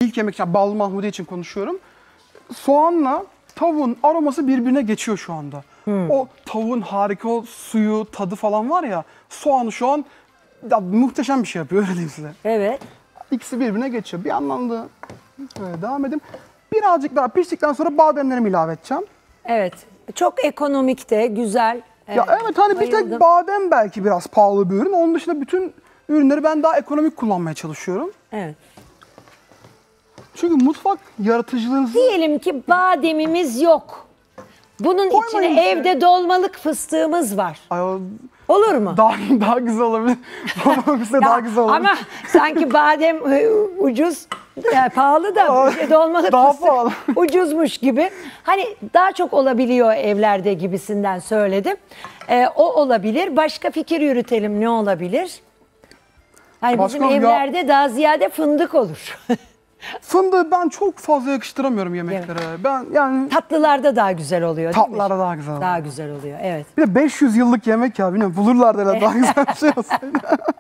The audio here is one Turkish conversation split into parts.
İlk yemek, yani ballı mahmudiye için konuşuyorum. Soğanla tavuğun aroması birbirine geçiyor şu anda. O tavuğun harika o suyu, tadı falan var ya, soğanı şu an ya, muhteşem bir şey yapıyor, öyle diyeyim size. Evet. İkisi birbirine geçiyor. Bir yandan da böyle devam edeyim. Birazcık daha piştikten sonra bademlerimi ilave edeceğim. Evet. Çok ekonomik de, güzel. Ya evet, hani bir tek bayıldım. badem belki biraz pahalı bir ürün. Onun dışında bütün ürünleri ben daha ekonomik kullanmaya çalışıyorum. Evet. Çünkü mutfak yaratıcılığınızı... Diyelim ki bademimiz yok. Bunun Koymayın içine işte. evde dolmalık fıstığımız var. Ay, Olur mu? daha güzel olabilir. Daha güzel olabilir. Ama sanki badem ucuz, yani pahalı da dolmalık daha fıstık pahalı. ucuzmuş gibi. Hani daha çok olabiliyor evlerde gibisinden söyledim. O olabilir. Başka fikir yürütelim, ne olabilir? Hani bizim Başka evlerde daha ziyade fındık olur. Fındığı ben çok fazla yakıştıramıyorum yemeklere. Ben yani Tatlılarda daha güzel oluyor, değil mi? tatlılara daha güzel oluyor. Daha güzel oluyor, evet. Bir de 500 yıllık yemek ya, bilmiyorum, bulurlar da daha güzel bir şey olsaydı.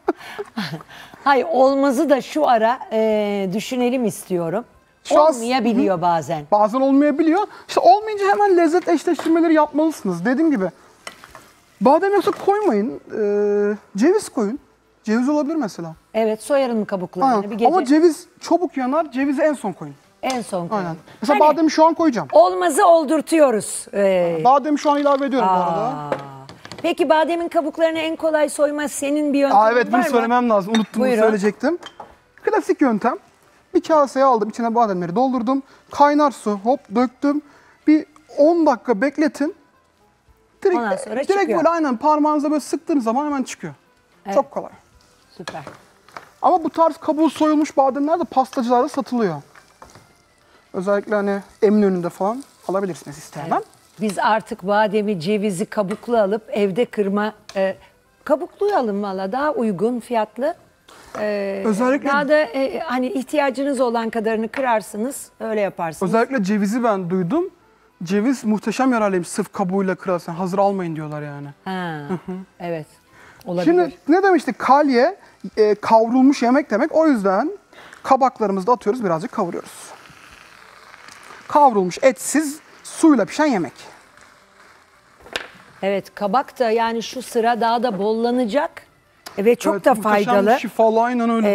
Hayır, olmazı da şu ara düşünelim istiyorum. Şu an- Olmayabiliyor bazen. Bazen olmayabiliyor. İşte olmayınca hemen lezzet eşleştirmeleri yapmalısınız. Dediğim gibi badem yoksa koymayın. Ceviz koyun. Ceviz olabilir mesela. Evet, soyarım kabuklarını Aynen. bir gece. Ama ceviz çabuk yanar. Cevizi en son koyun. En son koyalım. Aynen. Mesela Hani bademi şu an koyacağım. olmazı oldurtuyoruz. Bademi şu an ilave ediyorum bu arada. Aa. Peki bademin kabuklarını en kolay soyma senin bir yöntemin Evet, bunu var mı? söylemem lazım. Unuttum, bunu Buyurun. söyleyecektim. Klasik yöntem. Bir kaseye aldım, içine bademleri doldurdum. Kaynar su, hop döktüm. Bir 10 dakika bekletin. Ondan sonra Direkt çıkıyor. böyle aynen parmağınıza böyle sıktığınız zaman hemen çıkıyor. Evet. Çok kolay. Süper. Ama bu tarz kabuğu soyulmuş bademler de pastacılarda satılıyor. Özellikle hani Eminönü'nde falan alabilirsiniz isteyen. Biz artık bademi, cevizi kabuklu alıp evde kırma, kabukluyu alın valla, daha uygun fiyatlı. Özellikle Daha da hani ihtiyacınız olan kadarını kırarsınız, öyle yaparsınız. özellikle cevizi ben duydum. Ceviz muhteşem yararlıymış, sırf kabuğuyla kırarsan. Hazır almayın diyorlar yani. Ha, evet. Olabilir. Şimdi ne demiştik? Kalye kavrulmuş yemek demek. O yüzden kabaklarımızı da atıyoruz, birazcık kavuruyoruz. Kavrulmuş etsiz suyla pişen yemek. Evet, kabak da yani şu sıra daha da bollanacak ve çok Evet, da muhteşem, faydalı. şifalı, aynen öyle.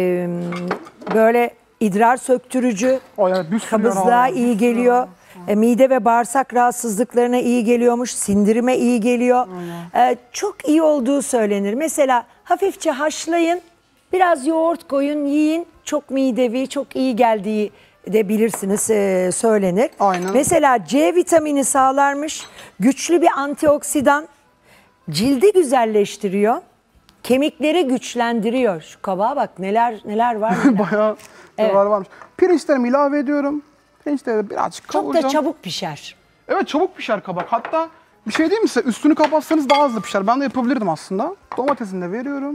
Böyle idrar söktürücü, Ay, evet, bir sürü kabızlığa yararı var. iyi geliyor. Mide ve bağırsak rahatsızlıklarına iyi geliyormuş, sindirime iyi geliyor. Çok iyi olduğu söylenir. Mesela hafifçe haşlayın, biraz yoğurt koyun, yiyin. Çok midevi, çok iyi geldiği de bilirsiniz, söylenir. Aynen. Mesela C vitamini sağlarmış, güçlü bir antioksidan, cildi güzelleştiriyor, kemikleri güçlendiriyor. Şu kabağa bak, neler var neler. Bayağı Evet. varmış. Pirinçlerimi ilave ediyorum. Pirinçleri de birazcık Çok kavuracağım. da çabuk pişer. Evet, çabuk pişer kabak. Hatta bir şey diyeyim mi size? Üstünü kapatsanız daha hızlı pişer. Ben de yapabilirdim aslında. Domatesini de veriyorum.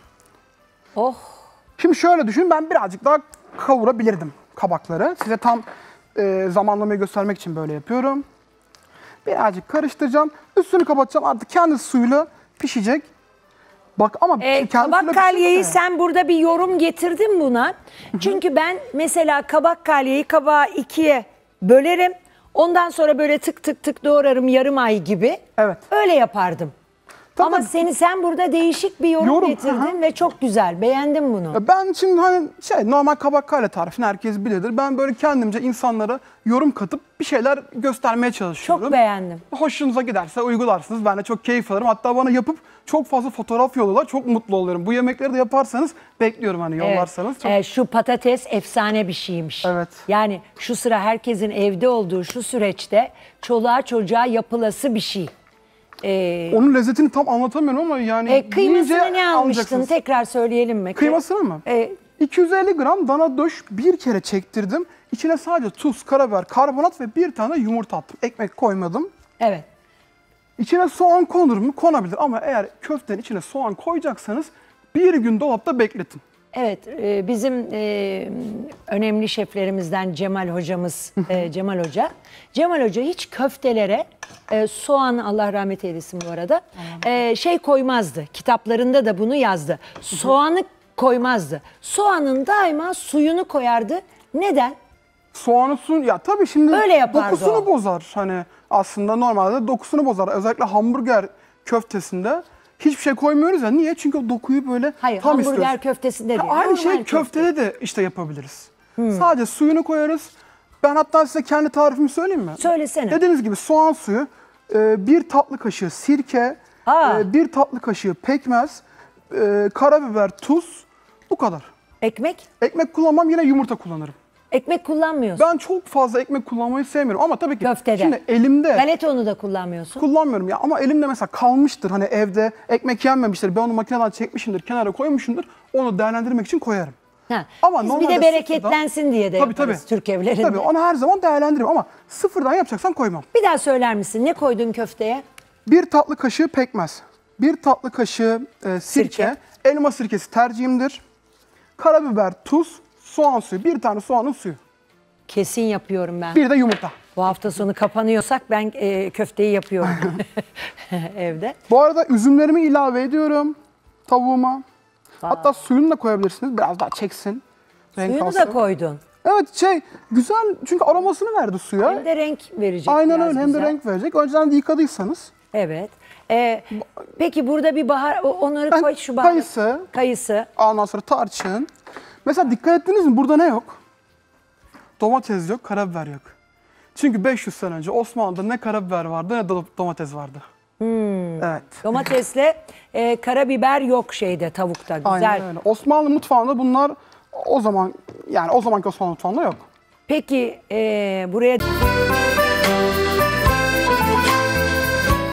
Oh. Şimdi şöyle düşünün, ben birazcık daha kavurabilirdim kabakları. Size tam zamanlamayı göstermek için böyle yapıyorum. Birazcık karıştıracağım. Üstünü kapatacağım. Artık kendi suyuyla pişecek. Bak ama kendi Kabak suyuyla kalyeyi pişecek de. sen burada bir yorum getirdin buna. Çünkü ben mesela kabak kalyeyi kabağı ikiye bölerim. Ondan sonra böyle tık tık tık doğrarım, yarım ay gibi. Evet. Öyle yapardım. Tabii, Ama tabii. sen burada değişik bir yorum getirdin aha. ve çok güzel. Beğendim bunu. Ben şimdi hani normal kabak kalye tarifini herkes bilir. Ben böyle kendimce insanlara yorum katıp bir şeyler göstermeye çalışıyorum. Çok beğendim. Hoşunuza giderse uygularsınız. Ben de çok keyif alırım. Hatta bana yapıp çok fazla fotoğraf yolluyorlar. Çok mutlu oluyorum. Bu yemekleri de yaparsanız bekliyorum, hani yollarsanız. Çok... Şu patates efsane bir şeymiş. Evet. Yani şu sıra herkesin evde olduğu şu süreçte çoluğa çocuğa yapılası bir şey. Onun lezzetini tam anlatamıyorum ama yani Kıymasını yiyince ne almıştın? anlayacaksınız. Tekrar söyleyelim mi? Kıymasını mı? 250 gram dana döş bir kere çektirdim. İçine sadece tuz, karabiber, karbonat ve bir tane yumurta attım. Ekmek koymadım. Evet. İçine soğan konur mu? Konabilir ama eğer köftenin içine soğan koyacaksanız bir gün dolapta bekletin. Evet, bizim önemli şeflerimizden Cemal hocamız, Cemal Hoca. Cemal Hoca hiç köftelere soğan, Allah rahmet eylesin bu arada, koymazdı. Kitaplarında da bunu yazdı. Soğanı koymazdı. Soğanın daima suyunu koyardı Neden? Soğanı ya tabii şimdi Öyle yapardı dokusunu o. bozar. Hani aslında normalde dokusunu bozar. Özellikle hamburger köftesinde hiçbir şey koymuyoruz ya. Niye? Çünkü o dokuyu böyle Hayır, tam hamburger istiyoruz. köftesinde değil. Aynı normal şey köfte. köftede de işte yapabiliriz. Sadece suyunu koyarız. Ben hatta size kendi tarifimi söyleyeyim mi? Söylesene. Dediğiniz gibi soğan suyu, 1 tatlı kaşığı sirke, Aa. 1 tatlı kaşığı pekmez, karabiber, tuz, bu kadar. Ekmek? Ekmek kullanmam, yine yumurta kullanırım. Ekmek kullanmıyorsun. Ben çok fazla ekmek kullanmayı sevmiyorum ama tabii ki Köftede. şimdi elimde Galeta unu da kullanmıyorsun. kullanmıyorum ya, ama elimde mesela kalmıştır, hani evde ekmek yenmemiştir, ben onu makineden çekmişimdir, kenara koymuşumdur, onu değerlendirmek için koyarım. Ha. Ama Biz bir normalde de bereketlensin diye de yaparız Türk evlerinde. Tabii onu her zaman değerlendiririm ama sıfırdan yapacaksan koymam. Bir daha söyler misin? Ne koydun köfteye? 1 tatlı kaşığı pekmez, 1 tatlı kaşığı sirke, elma sirkesi tercihimdir. Karabiber, tuz, soğan suyu, 1 tane soğanın suyu, Kesin yapıyorum ben. bir de yumurta. Bu hafta sonu kapanıyorsak ben köfteyi yapıyorum evde. Bu arada üzümlerimi ilave ediyorum tavuğuma. Hatta suyunu da koyabilirsiniz, biraz daha çeksin. Renk Suyunu alsın. da koydun. Evet, güzel, çünkü aromasını verdi suya. Hem de renk verecek. Aynen biraz öyle, hem de güzel. renk verecek. Önceden de yıkadıysanız. Evet. Peki burada bir bahar, onları Ben koy şu bahar. Kayısı. Ondan sonra tarçın. Mesela dikkat ettiniz mi? Burada ne yok? Domates yok, karabiber yok. Çünkü 500 sene önce Osmanlı'da ne karabiber vardı ne domates vardı. Evet. Domatesle karabiber yok tavukta. Güzel. Aynen öyle. Osmanlı mutfağında bunlar o zaman, yani o zamanki Osmanlı mutfağında yok. Peki buraya